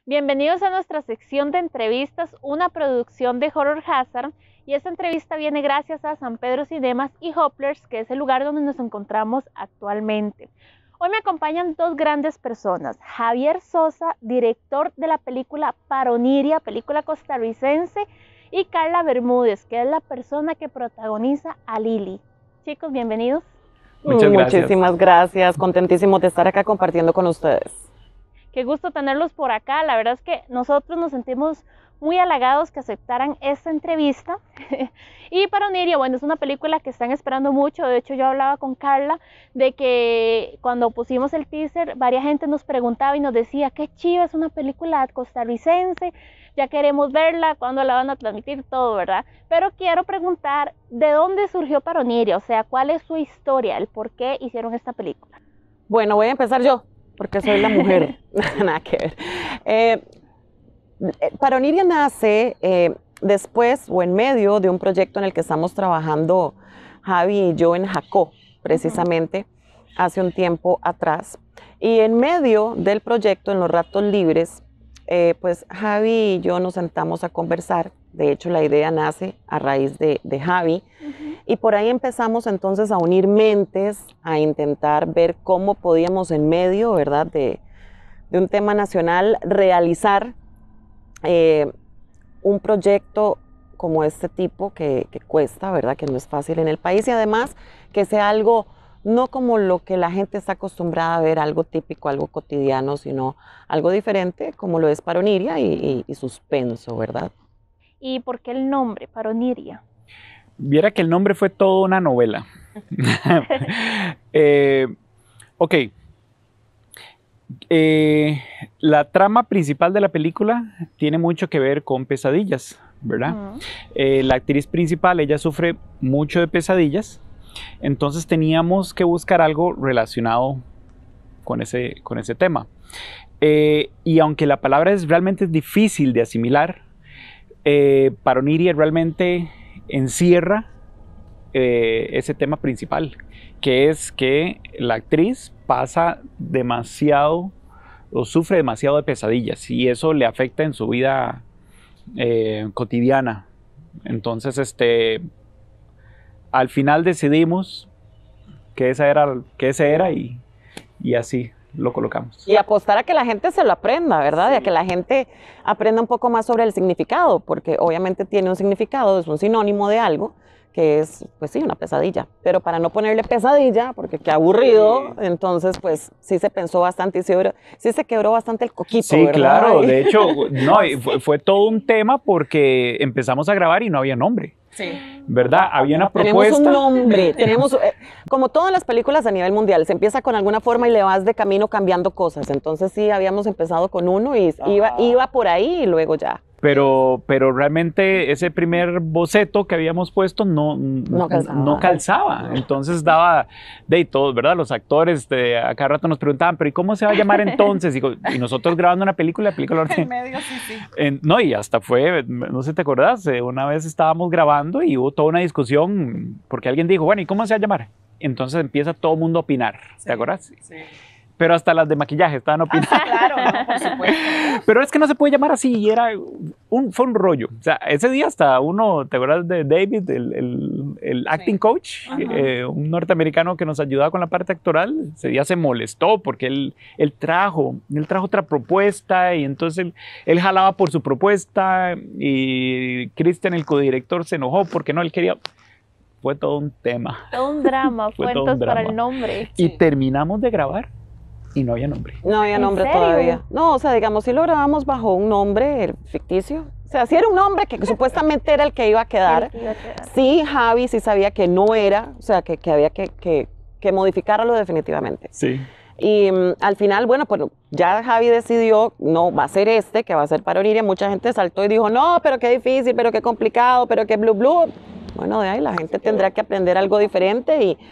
Bienvenidos a nuestra sección de entrevistas, una producción de Horror Hazard, y esta entrevista viene gracias a San Pedro Cinemas y Hopplers, que es el lugar donde nos encontramos actualmente. Hoy me acompañan dos grandes personas: Javier Sosa, director de la película Paroniria, película costarricense, y Carla Bermúdez, que es la persona que protagoniza a Lili. Chicos, bienvenidos. Muchas gracias. Muchísimas gracias, contentísimos de estar acá compartiendo con ustedes. Qué gusto tenerlos por acá. La verdad es que nosotros nos sentimos muy halagados que aceptaran esta entrevista. Y Paroniria, bueno, es una película que están esperando mucho. De hecho, yo hablaba con Carla de que cuando pusimos el teaser, varias gente nos preguntaba y nos decía: qué chiva, es una película costarricense, ya queremos verla, cuándo la van a transmitir, todo, ¿verdad? Pero quiero preguntar, ¿de dónde surgió Paroniria? O sea, ¿cuál es su historia, el por qué hicieron esta película? Bueno, voy a empezar yo, porque soy la mujer. Nada que ver. Paroniria nace después o en medio de un proyecto en el que estamos trabajando Javi y yo en Jacó, precisamente, hace un tiempo atrás. Y en medio del proyecto, en los ratos libres, pues Javi y yo nos sentamos a conversar. De hecho, la idea nace a raíz de Javi. Y por ahí empezamos entonces a unir mentes, a intentar ver cómo podíamos en medio, ¿verdad?, de un tema nacional realizar un proyecto como este tipo que cuesta, ¿verdad?, que no es fácil en el país, y además que sea algo no como lo que la gente está acostumbrada a ver, algo típico, algo cotidiano, sino algo diferente, como lo es Paroniria y suspenso, ¿verdad? ¿Y por qué el nombre, Paroniria? Viera que el nombre fue toda una novela. Ok. La trama principal de la película tiene mucho que ver con pesadillas, ¿verdad? La actriz principal, ella sufre mucho de pesadillas, entonces teníamos que buscar algo relacionado con ese tema. Y aunque la palabra realmente es difícil de asimilar, Paroniria realmente encierra ese tema principal, que es que la actriz pasa demasiado o sufre demasiado de pesadillas, y eso le afecta en su vida cotidiana. Entonces, al final decidimos que ese era y así lo colocamos. Y apostar a que la gente se lo aprenda, ¿verdad? Sí. Y a que la gente aprenda un poco más sobre el significado, porque obviamente tiene un significado, es un sinónimo de algo, que es, pues sí, una pesadilla. Pero para no ponerle pesadilla, porque qué aburrido, entonces pues sí se pensó bastante y sí se quebró bastante el coquito, sí, ¿verdad? Claro, de hecho, no, fue todo un tema porque empezamos a grabar y no había nombre. Sí. ¿Verdad? Había una propuesta. Tenemos un nombre, como todas las películas a nivel mundial, se empieza con alguna forma y le vas de camino cambiando cosas. Entonces sí, habíamos empezado con uno y iba por ahí y luego ya. Pero realmente ese primer boceto que habíamos puesto no calzaba. Entonces daba de todo, ¿verdad? Los actores a cada rato nos preguntaban, pero ¿y cómo se va a llamar entonces? Y nosotros grabando una película en medio, sí. No, y hasta fue, no sé si te acordás, una vez estábamos grabando y hubo toda una discusión porque alguien dijo, bueno, ¿y cómo se va a llamar? Entonces empieza todo el mundo a opinar, ¿te acordás? Sí. Pero hasta las de maquillaje estaban opinando. Claro, no, por supuesto. Pero es que no se puede llamar así, y fue un rollo. O sea, ese día hasta uno, ¿te acuerdas de David, el acting coach? Un norteamericano que nos ayudaba con la parte actoral. Ese día se molestó porque él trajo otra propuesta, y entonces él jalaba por su propuesta, y Cristian, el codirector, se enojó porque no, él quería... Fue todo un tema. Todo un drama, cuentos para el nombre. Y terminamos de grabar y no había nombre. No había nombre todavía. No, o sea, digamos, sí lo grabamos bajo un nombre ficticio. O sea, sí era un nombre que supuestamente era el que iba a quedar. Sí, Javi sí sabía que no era, o sea, que había que modificarlo definitivamente. Sí. Y al final, bueno, pues ya Javi decidió, no, va a ser que va a ser Paroniria. Mucha gente saltó y dijo, no, pero qué difícil, pero qué complicado, pero qué blu. Bueno, de ahí la gente tendrá que aprender algo diferente y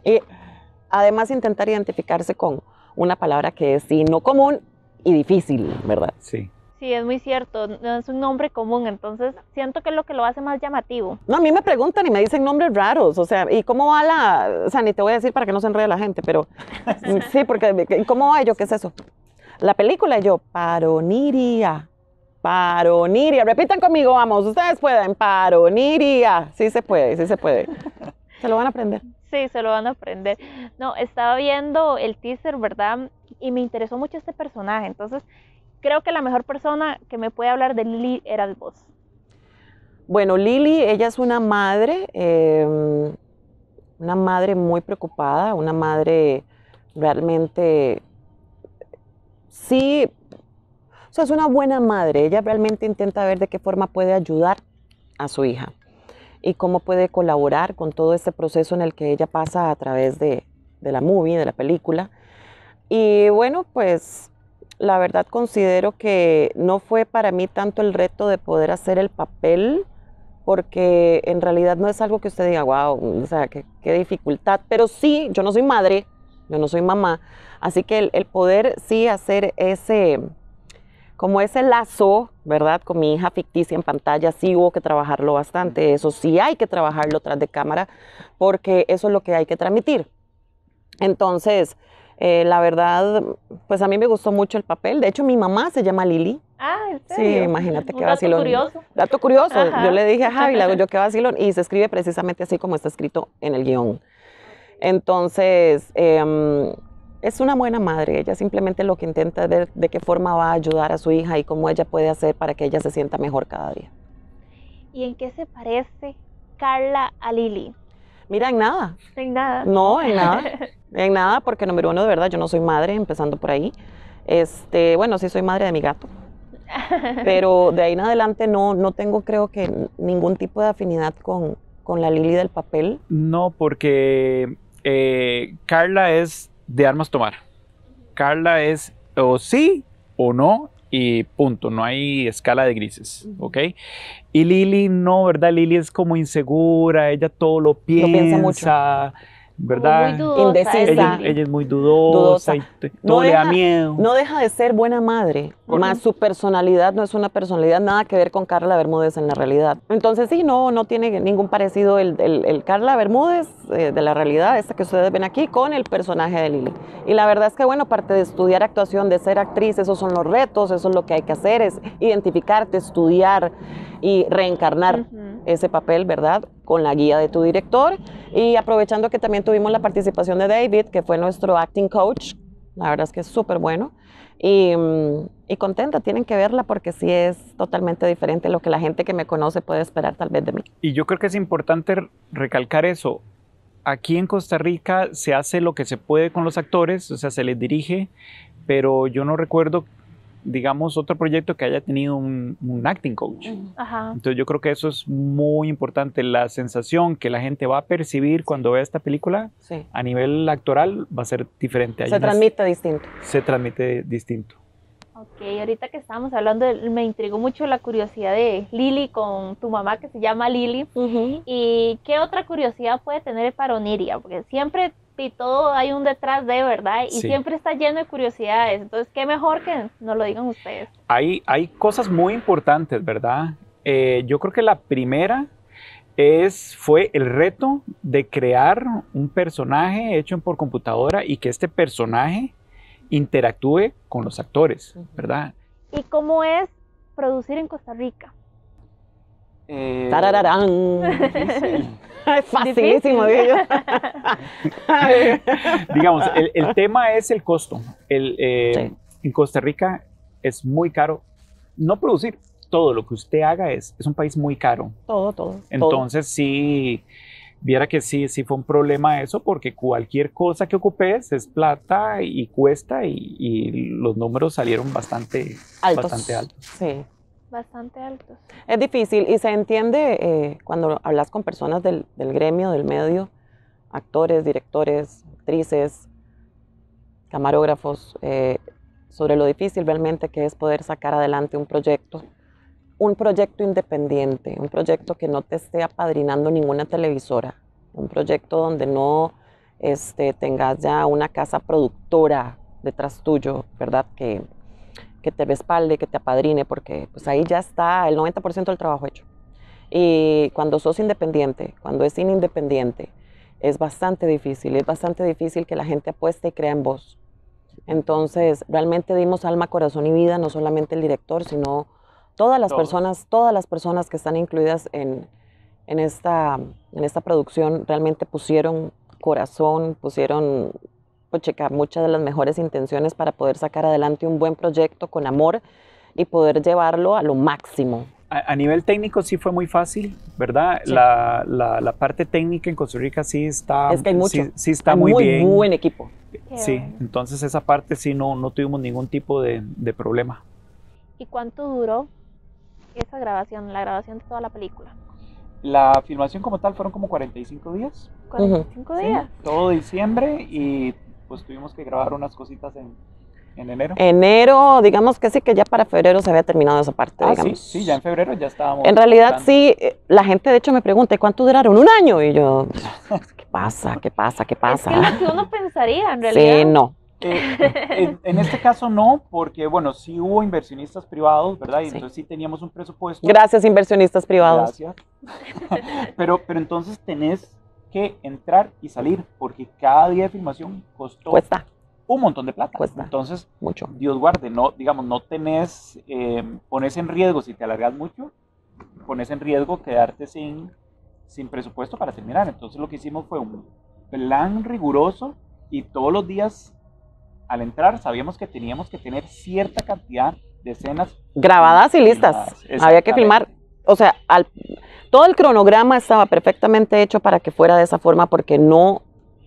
además intentar identificarse con una palabra que es sí, no común y difícil, ¿verdad? Sí. Sí, es muy cierto, no es un nombre común, entonces siento que es lo que lo hace más llamativo. No, a mí me preguntan y me dicen nombres raros, o sea, ¿y cómo va o sea, ni te voy a decir para que no se enrede la gente, pero sí, porque ¿cómo va? Y yo, ¿qué es eso? la película y yo, Paroniria, Paroniria, repitan conmigo, vamos, ustedes pueden, Paroniria, sí se puede, sí se puede. Se lo van a aprender. Sí, se lo van a aprender. No, estaba viendo el teaser, ¿verdad? Y me interesó mucho este personaje. Entonces, creo que la mejor persona que me puede hablar de Lily eras vos. Bueno, Lily, ella es una madre muy preocupada, una madre realmente, sí, o sea, es una buena madre. Ella realmente intenta ver de qué forma puede ayudar a su hija y cómo puede colaborar con todo este proceso en el que ella pasa a través de la movie, de la película. Y bueno, pues la verdad considero que no fue para mí tanto el reto de poder hacer el papel, porque en realidad no es algo que usted diga, wow, o sea, qué dificultad. Pero sí, yo no soy madre, yo no soy mamá, así que el poder sí hacer como ese lazo, ¿verdad? Con mi hija ficticia en pantalla, sí hubo que trabajarlo bastante. Eso sí hay que trabajarlo tras de cámara, porque eso es lo que hay que transmitir. Entonces, la verdad, pues a mí me gustó mucho el papel. De hecho, mi mamá se llama Lily. Ah, ¿en Sí, serio? imagínate Un qué dato vacilón. curioso. Dato curioso. Ajá. Yo le dije a Javi, le hago yo qué vacilón, y se escribe precisamente así como está escrito en el guión. Entonces, es una buena madre. Ella simplemente lo que intenta es ver de qué forma va a ayudar a su hija y cómo ella puede hacer para que ella se sienta mejor cada día. ¿Y en qué se parece Carla a Lily? Mira, en nada. En nada. No, en nada. En nada, porque número uno, de verdad, yo no soy madre, empezando por ahí. Bueno, sí soy madre de mi gato. Pero de ahí en adelante no tengo, creo que, ningún tipo de afinidad con la Lily del papel. No, porque Carla es de armas tomar. Carla es o sí o no y punto. No hay escala de grises, ¿ok? Y Lily no, ¿verdad? Lily es como insegura, ella todo lo piensa mucho. ¿verdad? Muy dudosa. Indecisa. Ella es muy dudosa. Y todo le da miedo. No deja de ser buena madre, más su personalidad no es una personalidad nada que ver con Carla Bermúdez en la realidad. Entonces sí, no tiene ningún parecido el Carla Bermúdez de la realidad, esta que ustedes ven aquí, con el personaje de Lily. Y la verdad es que, bueno, aparte de estudiar actuación, de ser actriz, esos son los retos, eso es lo que hay que hacer, es identificarte, estudiar y reencarnar ese papel, ¿verdad? Con la guía de tu director. Y aprovechando que también tuvimos la participación de David, que fue nuestro acting coach, la verdad es que es súper bueno. Y contenta, tienen que verla porque sí es totalmente diferente a lo que la gente que me conoce puede esperar tal vez de mí. Y yo creo que es importante recalcar eso. Aquí en Costa Rica se hace lo que se puede con los actores, o sea, se les dirige, pero yo no recuerdo, digamos, otro proyecto que haya tenido un acting coach. Ajá. Entonces yo creo que eso es muy importante. La sensación que la gente va a percibir cuando vea esta película Sí. a nivel actoral va a ser diferente. Se transmite distinto. Se transmite distinto. Ok, ahorita que estábamos hablando, me intrigó mucho la curiosidad de Lily con tu mamá que se llama Lily. ¿Y qué otra curiosidad puede tener Paroniria? Porque siempre y todo hay un detrás de, ¿verdad? Y Sí. siempre está lleno de curiosidades. Entonces, qué mejor que nos lo digan ustedes. Hay cosas muy importantes, ¿verdad? Yo creo que la primera fue el reto de crear un personaje hecho por computadora y que este personaje interactúe con los actores, ¿verdad? ¿Y cómo es producir en Costa Rica? Tarararán. Es facilísimo, digo yo. Digamos, el tema es el costo. Sí. En Costa Rica es muy caro no producir. Todo lo que usted haga es un país muy caro. Todo. Entonces sí, viera que sí fue un problema eso, porque cualquier cosa que ocupes es plata y cuesta y los números salieron bastante altos. Sí. Bastante altos. Es difícil y se entiende cuando hablas con personas del gremio, del medio, actores, directores, actrices, camarógrafos, sobre lo difícil realmente que es poder sacar adelante un proyecto independiente, un proyecto que no te esté apadrinando ninguna televisora, un proyecto donde no tengas ya una casa productora detrás tuyo, ¿verdad? Que te respalde, que te apadrine, porque pues ahí ya está el 90% del trabajo hecho. Y cuando sos independiente, cuando es cine independiente, es bastante difícil que la gente apueste y crea en vos. Entonces, realmente dimos alma, corazón y vida, no solamente el director, sino todas las personas que están incluidas en esta producción realmente pusieron corazón, pusieron puchica, muchas de las mejores intenciones para poder sacar adelante un buen proyecto con amor y poder llevarlo a lo máximo. A nivel técnico sí fue muy fácil, ¿verdad? Sí. La parte técnica en Costa Rica sí está, Es que hay mucho. sí está Hay muy bien. buen equipo. Qué Sí, bueno. entonces esa parte sí no tuvimos ningún tipo de problema. ¿Y cuánto duró esa grabación, la grabación de toda la película? La filmación como tal fueron como 45 días. 45 Sí, días. todo diciembre y pues tuvimos que grabar unas cositas en enero. Enero, digamos que sí, que ya para febrero se había terminado esa parte, Sí, digamos. sí, ya en febrero ya estábamos. En realidad montando. sí, la gente de hecho me pregunta, ¿cuánto duraron? ¿Un año? Y yo, ¿qué pasa? ¿Qué pasa? ¿Qué pasa? Es que es lo que uno pensaría en realidad. Sí, no. En este caso no, porque bueno, sí hubo inversionistas privados, ¿verdad? Y Sí. entonces sí teníamos un presupuesto. Gracias, inversionistas privados. Gracias. pero entonces tenés que entrar y salir, porque cada día de filmación costó Cuesta un montón de plata. Cuesta. Entonces, mucho. Dios guarde, no, digamos, no tenés, pones en riesgo si te alargas mucho, pones en riesgo quedarte sin presupuesto para terminar. Entonces lo que hicimos fue un plan riguroso y todos los días al entrar sabíamos que teníamos que tener cierta cantidad de escenas Grabadas y listas. filmadas. Había que filmar. O sea, todo el cronograma estaba perfectamente hecho para que fuera de esa forma porque no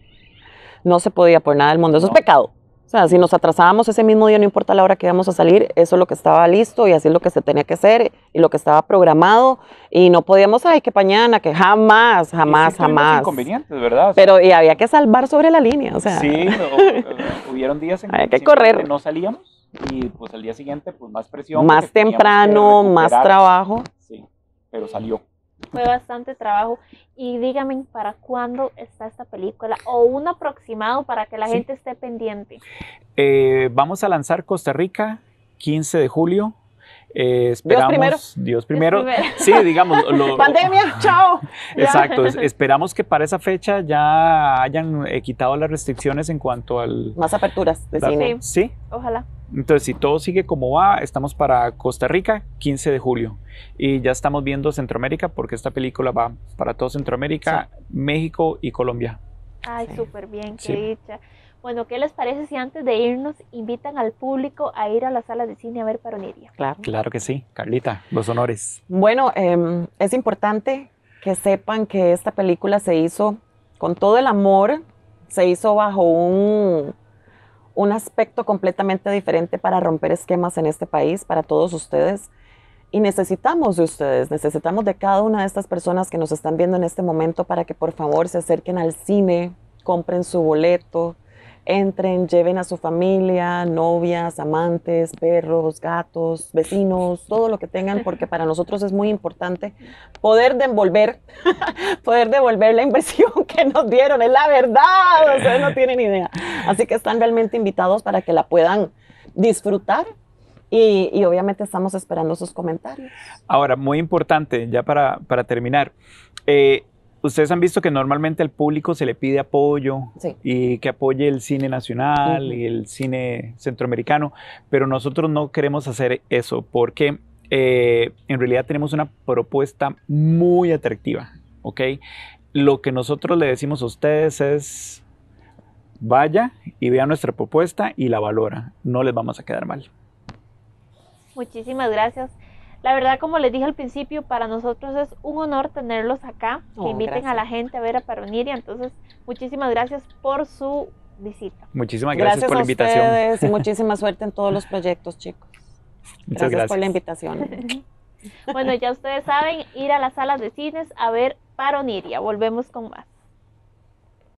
se podía por nada del mundo. Eso No. es pecado. O sea, si nos atrasábamos ese mismo día, no importa la hora que íbamos a salir, eso es lo que estaba listo y así es lo que se tenía que hacer y lo que estaba programado. Y no podíamos, ay, que mañana, que jamás. Inconvenientes, ¿verdad? O sea, Pero y había que salvar sobre la línea. O sea, sí, hubieron días en Había que simplemente correr. no salíamos y pues al día siguiente pues más presión. más porque teníamos que temprano, más recuperar. trabajo. Sí, pero salió. Fue bastante trabajo. Y dígame, ¿para cuándo está esta película? O un aproximado para que la Sí. gente esté pendiente. Vamos a lanzar Costa Rica 15 de julio. Esperamos, Dios primero. primero. Sí, digamos. Pandemia, chao. Ya. Exacto. Esperamos que para esa fecha ya hayan quitado las restricciones en cuanto al. Más aperturas de la- cine. Sí. Ojalá. Entonces, si todo sigue como va, estamos para Costa Rica 15 de julio. Y ya estamos viendo Centroamérica porque esta película va para todo Centroamérica, México y Colombia. Ay, Sí. súper bien, qué Sí. dicha. Bueno, ¿qué les parece si antes de irnos invitan al público a ir a las salas de cine a ver Paroniria? Claro. Claro que sí. Carlita, los honores. Bueno, es importante que sepan que esta película se hizo con todo el amor, se hizo bajo un aspecto completamente diferente para romper esquemas en este país, para todos ustedes. Y necesitamos de ustedes, necesitamos de cada una de estas personas que nos están viendo en este momento para que por favor se acerquen al cine, compren su boleto, entren, lleven a su familia, novias, amantes, perros, gatos, vecinos, todo lo que tengan, porque para nosotros es muy importante poder devolver la inversión que nos dieron, es la verdad, ustedes no tienen idea. Así que están realmente invitados para que la puedan disfrutar y obviamente estamos esperando sus comentarios. Ahora, muy importante, ya para terminar, ustedes han visto que normalmente al público se le pide apoyo Sí. y que apoye el cine nacional y el cine centroamericano, pero nosotros no queremos hacer eso porque en realidad tenemos una propuesta muy atractiva, ¿ok? Lo que nosotros le decimos a ustedes es, vaya y vea nuestra propuesta y la valora, no les vamos a quedar mal. Muchísimas gracias. La verdad, como les dije al principio, para nosotros es un honor tenerlos acá, que Oh, inviten a gracias. la gente a ver a Paroniria. Entonces, muchísimas gracias por su visita. Muchísimas gracias por la a invitación. ustedes y muchísima suerte en todos los proyectos, chicos. Muchas Gracias por la gracias. invitación. Bueno, ya ustedes saben, ir a las salas de cines a ver Paroniria. Volvemos con más.